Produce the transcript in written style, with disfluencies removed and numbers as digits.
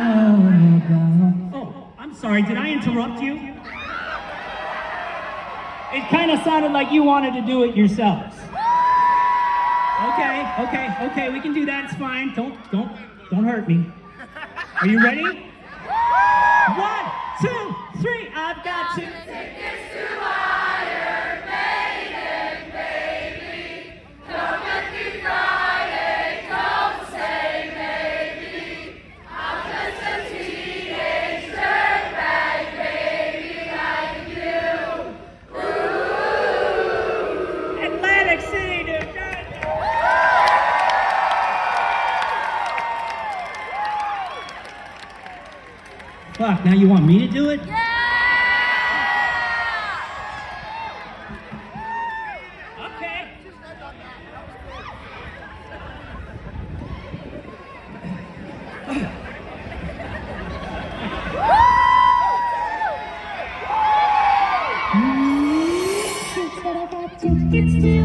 Oh, I'm sorry, did I interrupt you? It kind of sounded like you wanted to do it yourselves. Okay, we can do that, it's fine. Don't hurt me. Are you ready? 1, 2, 3, I've got to. Tickets to Iron Maiden, baby. Come with me Friday, come say maybe. I'm just a teenage dirtbag, baby, like you. Ooh. Atlantic City, dude. Fuck, now you want me to do it? Yeah! Okay. Tickets to